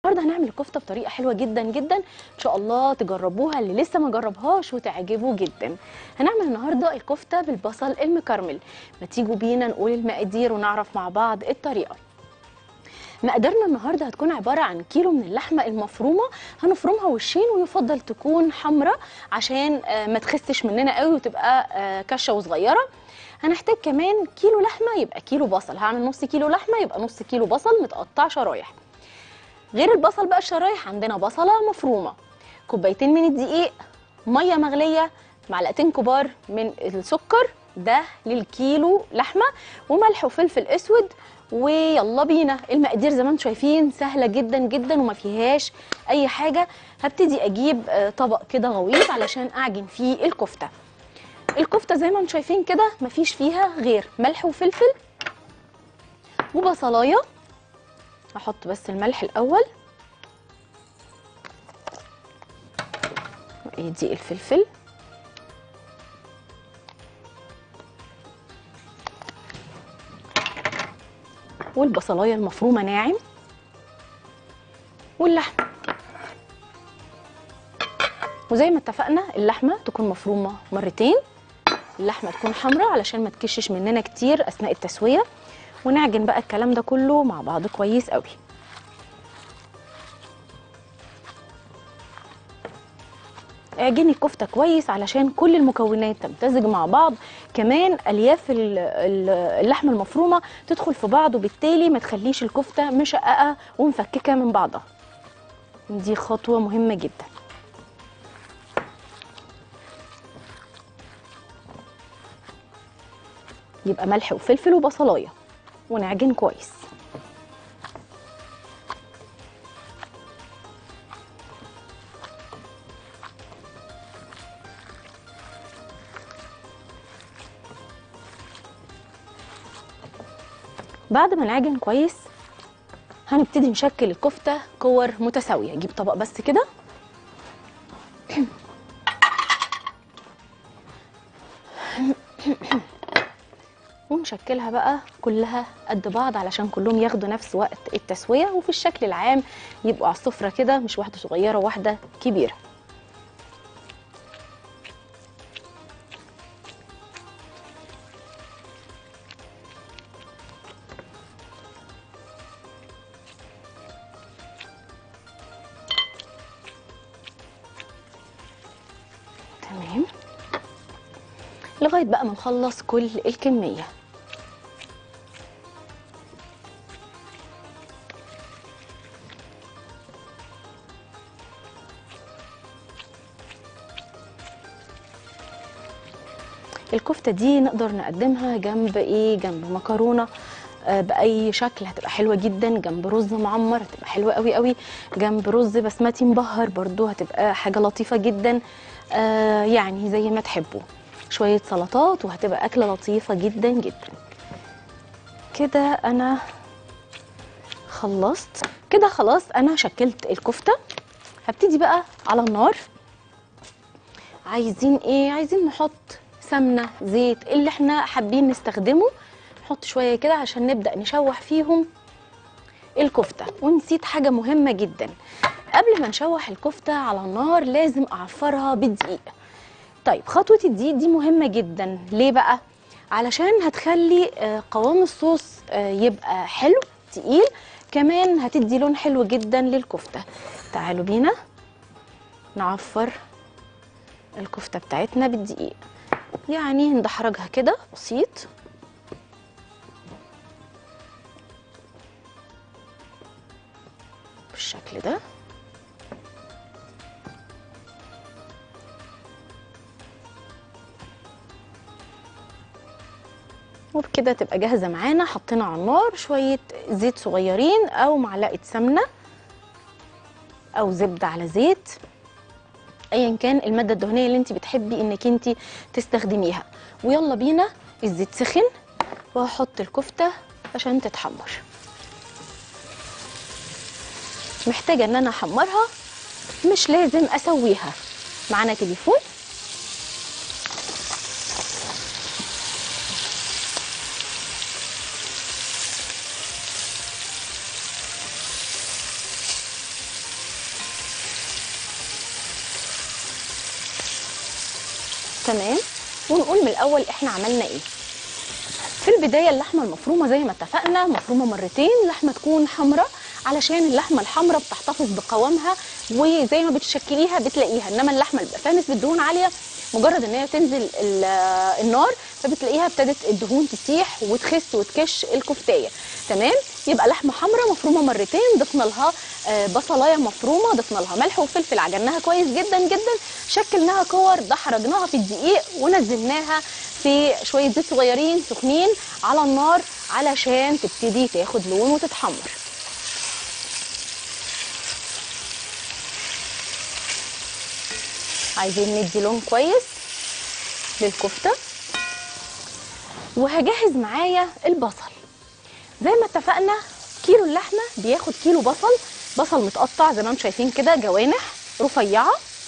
النهارده هنعمل الكفته بطريقه حلوه جدا جدا، ان شاء الله تجربوها اللي لسه ما جربهاش وتعجبه جدا. هنعمل النهارده الكفته بالبصل المكرمل. ما تيجوا بينا نقول المقادير ونعرف مع بعض الطريقه. مقاديرنا النهارده هتكون عباره عن كيلو من اللحمه المفرومه، هنفرمها وشين ويفضل تكون حمراء عشان ما تخسش مننا قوي وتبقى كشه وصغيره. هنحتاج كمان كيلو لحمه يبقى كيلو بصل، هعمل نص كيلو لحمه يبقى نص كيلو بصل متقطع شرايح. غير البصل بقى الشرايح عندنا بصله مفرومه، كوبايتين من الدقيق، ميه مغليه، معلقتين كبار من السكر ده للكيلو لحمه، وملح وفلفل اسود. ويلا بينا. المقادير زي ما انتم شايفين سهله جدا جدا وما فيهاش اي حاجه. هبتدي اجيب طبق كده غويط علشان اعجن فيه الكفته. الكفته زي ما انتم شايفين كده مفيش فيها غير ملح وفلفل وبصلايه. هحط بس الملح الاول ودي الفلفل والبصلايه المفرومه ناعم واللحمه. وزي ما اتفقنا اللحمه تكون مفرومه مرتين، اللحمه تكون حمراء علشان ما تكشش مننا كتير اثناء التسويه. ونعجن بقى الكلام ده كله مع بعض كويس قوي. اعجني الكفته كويس علشان كل المكونات تمتزج مع بعض، كمان الياف اللحمه المفرومه تدخل في بعض وبالتالي ما تخليش الكفته مشققه ومفككه من بعضها. دي خطوه مهمه جدا. يبقى ملح وفلفل وبصلايه ونعجن كويس. بعد ما نعجن كويس هنبتدي نشكل الكفته كور متساويه. اجيب طبق بس كده ونشكلها بقى كلها قد بعض علشان كلهم ياخدوا نفس وقت التسويه، وفي الشكل العام يبقوا على السفره كده، مش واحده صغيره وواحده كبيره. تمام لغايه بقى ما نخلص كل الكميه. الكفته دي نقدر نقدمها جنب ايه؟ جنب مكرونه باي شكل هتبقى حلوه جدا، جنب رز معمر هتبقى حلوه قوي قوي، جنب رز بسمتي مبهر برضو هتبقى حاجه لطيفه جدا. يعني زي ما تحبوا، شويه سلطات وهتبقى اكله لطيفه جدا جدا. كده انا خلصت كده، خلاص انا شكلت الكفته. هبتدي بقى على النار. عايزين ايه؟ عايزين نحط سمنه، زيت، اللي احنا حابين نستخدمه. نحط شويه كده عشان نبدا نشوح فيهم الكفته. ونسيت حاجه مهمه جدا، قبل ما نشوح الكفته على النار لازم اعفرها بالدقيق. طيب خطوه الدقيق دي مهمه جدا. ليه بقى؟ علشان هتخلي قوام الصوص يبقى حلو تقيل، كمان هتدي لون حلو جدا للكفته. تعالوا بينا نعفر الكفته بتاعتنا بالدقيق. يعني ندحرجها كده بسيط بالشكل ده. وبكده تبقى جاهزه معانا. حطينا على النار شويه زيت صغيرين او معلقه سمنه او زبده على زيت، ايا كان الماده الدهنيه اللي انت بتحبي انك انت تستخدميها. ويلا بينا. الزيت سخن وهحط الكفته عشان تتحمر. محتاجه ان انا احمرها، مش لازم اسويها. معانا تليفون. تمام. ونقول من الاول احنا عملنا ايه. في البدايه اللحمه المفرومه زي ما اتفقنا مفرومه مرتين، لحمه تكون حمراء علشان اللحمه الحمراء بتحتفظ بقوامها وزي ما بتشكليها بتلاقيها، انما اللحمه اللي بيبقى فيها نسبه دهون عاليه مجرد ان هي تنزل النار فبتلاقيها ابتدت الدهون تسيح وتخس وتكش الكفتايه. تمام. يبقى لحمه حمراء مفرومه مرتين، ضفنا لها بصلايه مفرومه، ضفنا لها ملح وفلفل، عجناها كويس جدا جدا، شكلناها كور، دحرجناها في الدقيق ونزلناها في شويه زيت صغيرين سخنين على النار علشان تبتدي تاخد لون وتتحمر. عايزين ندي لون كويس للكفته. وهجهز معايا البصل زي ما اتفقنا، كيلو اللحمه بياخد كيلو بصل متقطع زي ما انتم شايفين كده جوانح رفيعه.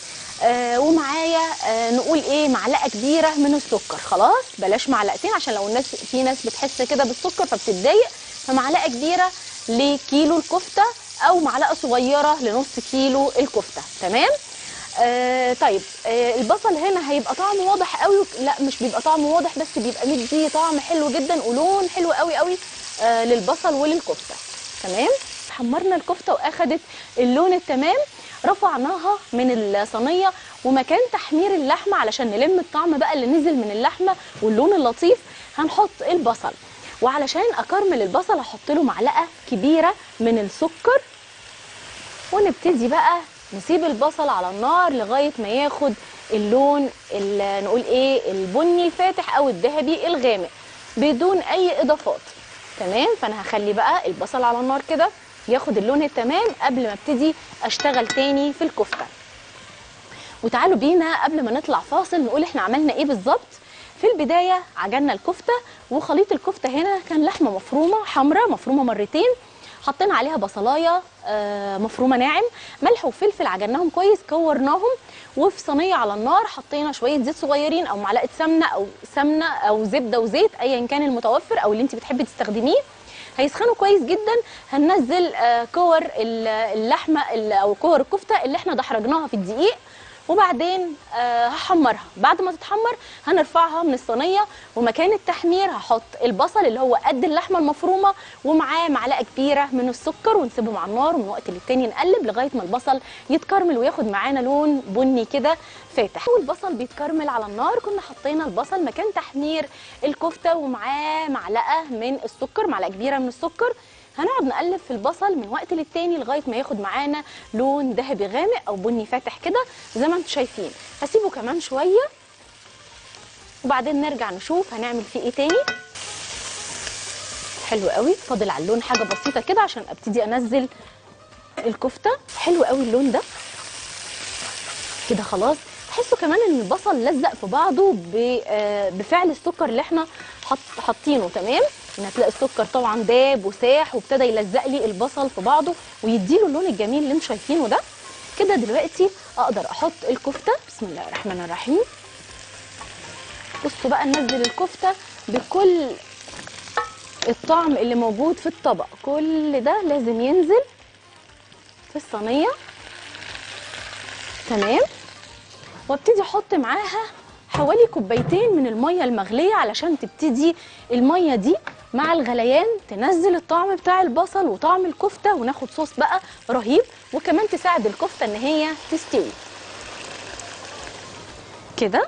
ومعايا نقول ايه معلقه كبيره من السكر، خلاص بلاش معلقتين عشان لو الناس في ناس بتحس كده بالسكر فبتتضايق، فمعلقه كبيره لكيلو الكفته او معلقه صغيره لنص كيلو الكفته. تمام. طيب البصل هنا هيبقى طعمه واضح قوي؟ لا مش بيبقى طعمه واضح، بس بيبقى مدي طعم حلو جدا ولون حلو قوي قوي للبصل وللكفته. تمام. حمرنا الكفته واخدت اللون التمام، رفعناها من الصينيه، ومكان تحمير اللحمه علشان نلم الطعم بقى اللي نزل من اللحمه واللون اللطيف هنحط البصل. وعلشان اكرمل البصل هحط له معلقه كبيره من السكر، ونبتدي بقى نسيب البصل على النار لغايه ما ياخد اللون نقول ايه البني الفاتح او الذهبي الغامق بدون اي اضافات. تمام. فانا هخلي بقى البصل على النار كده ياخد اللون التمام قبل ما ابتدي اشتغل تاني في الكفته. وتعالوا بينا قبل ما نطلع فاصل نقول احنا عملنا ايه بالظبط. في البدايه عجننا الكفته، وخليط الكفته هنا كان لحمه مفرومه حمراء مفرومه مرتين، حطينا عليها بصلايه مفرومه ناعم، ملح وفلفل عجناهم كويس كورناهم، وفي صينيه على النار حطينا شويه زيت صغيرين او معلقه سمنه او زبده وزيت ايا كان المتوفر او اللي انت بتحبي تستخدميه. هيسخنوا كويس جدا. هننزل كور اللحمه او كور الكفته اللي احنا دحرجناها في الدقيق، وبعدين هحمرها. بعد ما تتحمر هنرفعها من الصينيه، ومكان التحمير هحط البصل اللي هو قد اللحمه المفرومه ومعاه معلقه كبيره من السكر، ونسيبهم على النار ومن وقت للتاني نقلب لغايه ما البصل يتكرمل وياخد معانا لون بني كده فاتح. والبصل بيتكرمل على النار كنا حطينا البصل مكان تحمير الكفته ومعاه معلقه من السكر، معلقه كبيره من السكر. هنقعد نقلب في البصل من وقت للتاني لغايه ما ياخد معانا لون ذهبي غامق او بني فاتح كده زي ما انتم شايفين. هسيبه كمان شويه وبعدين نرجع نشوف هنعمل فيه ايه تاني. حلو قوي. فاضل على اللون حاجه بسيطه كده عشان ابتدي انزل الكفته. حلو قوي اللون ده كده خلاص. تحسوا كمان ان البصل لزق في بعضه بفعل السكر اللي احنا حاطينه. تمام. ان هتلاقي السكر طبعا داب وساح وابتدى يلزق لي البصل في بعضه ويديله اللون الجميل اللي انتم شايفينه ده. كده دلوقتي اقدر احط الكفته. بسم الله الرحمن الرحيم. بصوا بقى ننزل الكفته بكل الطعم اللي موجود في الطبق، كل ده لازم ينزل في الصينيه. تمام. وابتدي احط معاها حوالي كوبايتين من الميه المغليه علشان تبتدي الميه دي مع الغليان تنزل الطعم بتاع البصل وطعم الكفته وناخد صوص بقى رهيب، وكمان تساعد الكفته ان هي تستوي كده.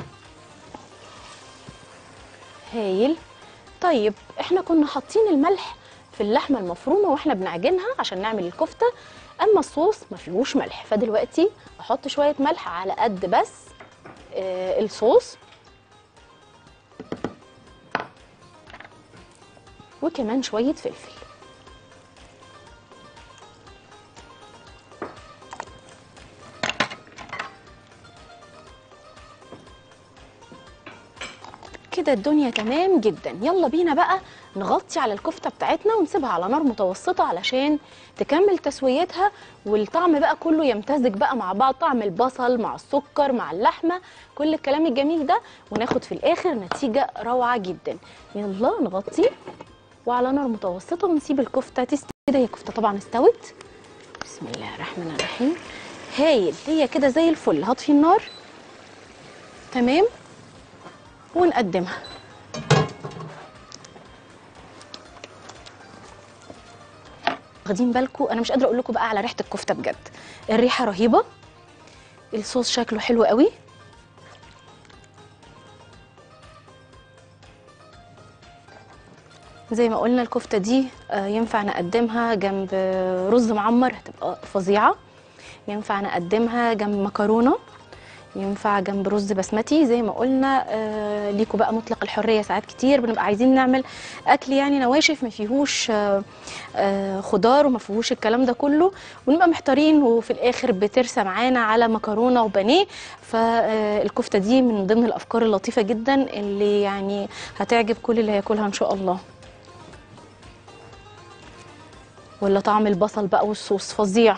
هايل. طيب احنا كنا حاطين الملح في اللحمه المفرومه واحنا بنعجنها عشان نعمل الكفته، اما الصوص ما فيهوش ملح، فدلوقتي احط شويه ملح على قد بس الصوص، وكمان شويه فلفل. كده الدنيا تمام جدا. يلا بينا بقى نغطي على الكفته بتاعتنا ونسيبها على نار متوسطه علشان تكمل تسويتها والطعم بقى كله يمتزج بقى مع بعض، طعم البصل مع السكر مع اللحمه كل الكلام الجميل ده، وناخد في الاخر نتيجه روعه جدا. يلا نغطي وعلى نار متوسطه ونسيب الكفته تستوي. كده هي الكفته طبعا استوت. بسم الله الرحمن الرحيم. هايل. هي كده زي الفل. هطفي النار تمام، ونقدمها. واخدين بالكم؟ انا مش قادره اقول لكم بقى على ريحه الكفته بجد، الريحه رهيبه، الصوص شكله حلو قوي. زي ما قلنا الكفته دي ينفع نقدمها جنب رز معمر هتبقى فظيعه، ينفع نقدمها جنب مكرونه، ينفع جنب رز بسمتي. زي ما قلنا ليكوا بقى مطلق الحريه، ساعات كتير بنبقى عايزين نعمل اكل يعني نواشف ما فيهوش خضار وما فيهوش الكلام ده كله، ونبقى محتارين وفي الاخر بترسى معانا على مكرونه وبانيه. فالكفته دي من ضمن الافكار اللطيفه جدا اللي يعني هتعجب كل اللي هياكلها ان شاء الله. ولا طعم البصل بقى والصوص فظيع،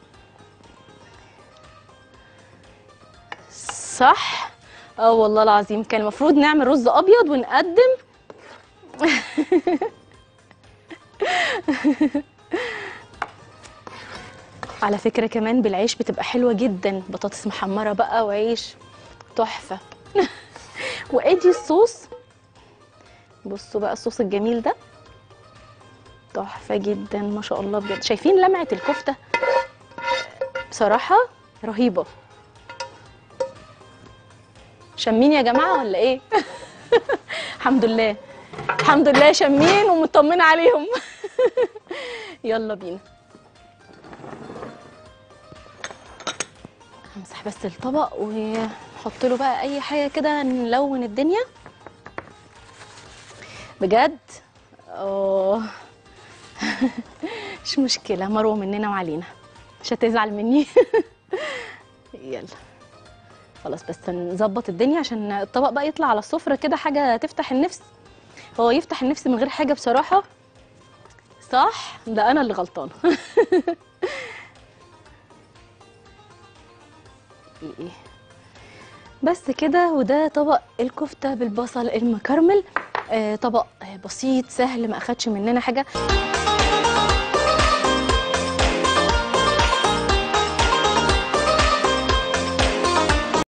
صح؟ اه والله العظيم كان المفروض نعمل رز ابيض ونقدم. على فكرة كمان بالعيش بتبقى حلوة جدا، بطاطس محمرة بقى وعيش تحفة. وادي الصوص، بصوا بقى الصوص الجميل ده تحفة جدا ما شاء الله بجد. شايفين لمعة الكفتة؟ بصراحة رهيبة. شامين يا جماعة ولا ايه؟ الحمد لله، الحمد لله شامين ومطمنة عليهم. يلا بينا. همسح بس الطبق ونحط له بقى اي حاجة كده نلون الدنيا بجد. مش مشكلة، مروة مننا وعلينا، مش هتزعل مني. يلا خلاص، بس نظبط الدنيا عشان الطبق بقى يطلع على السفرة كده حاجة تفتح النفس. هو يفتح النفس من غير حاجة بصراحة، صح؟ ده أنا اللي غلطانة. ايه بس كده. وده طبق الكفتة بالبصل المكرمل، طبق بسيط سهل ما أخدش مننا حاجة.